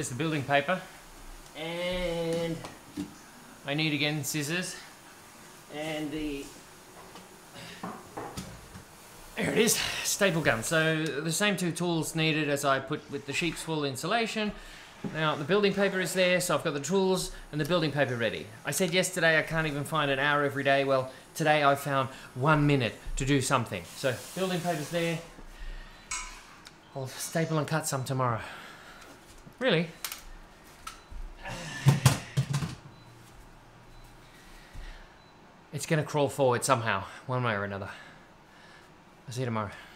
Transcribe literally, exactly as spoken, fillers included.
There's the building paper. And I need again scissors. And the... There it is, staple gun. So the same two tools needed as I put with the sheep's wool insulation. Now the building paper is there, so I've got the tools and the building paper ready. I said yesterday I can't even find an hour every day. Well, today I found one minute to do something. So building paper's there. I'll staple and cut some tomorrow. Really? It's gonna crawl forward somehow, one way or another. I'll see you tomorrow.